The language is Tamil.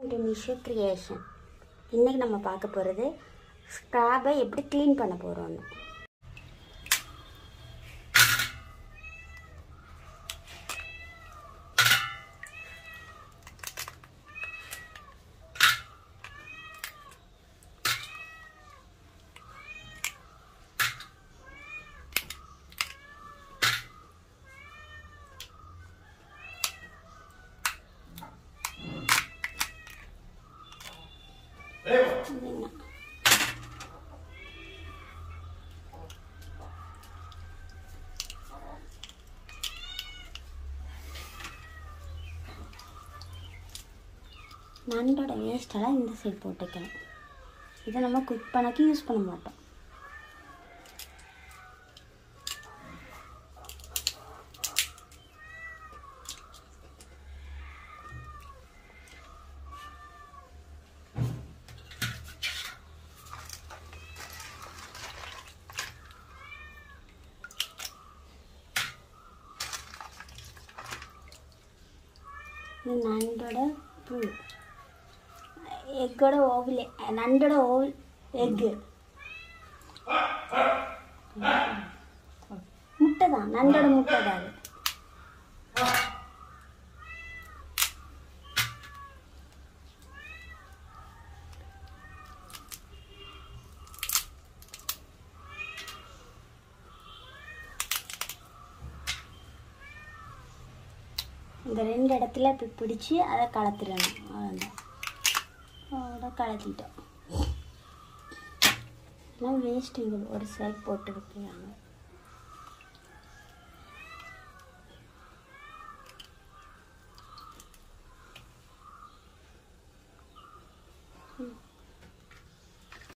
to Nishu Creation. இன்னைக்கு நம்ம பார்க்க போறது ஸ்கிராபை எப்படி க்ளீன் பண்ண போறோம்னு. நண்டோட வேஸ்டெல்லாம் இந்த சைடு போட்டுக்கலாம். இதை நம்ம குக் பண்ணக்கு யூஸ் பண்ண மாட்டோம். இது நண்டோட புல், எக்கோட ஓவில், நண்டோட ஓவில் எக்கு முட்டை தான், நண்டோட முட்டை தான். இந்த ரெண்டு இடத்துல இப்போ பிடிச்சி அதை கலத்துடணும். அவ்வளோதான், அவ்வளோ கலத்திட்டோம். எல்லாம் வேஸ்ட்டுங்க ஒரு சைடு போட்டு வைக்கிறாங்க.